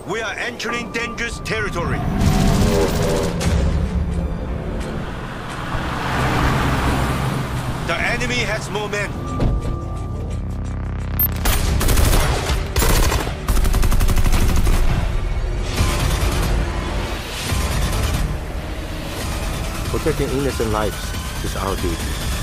We are entering dangerous territory. The enemy has more men. Protecting innocent lives is our duty.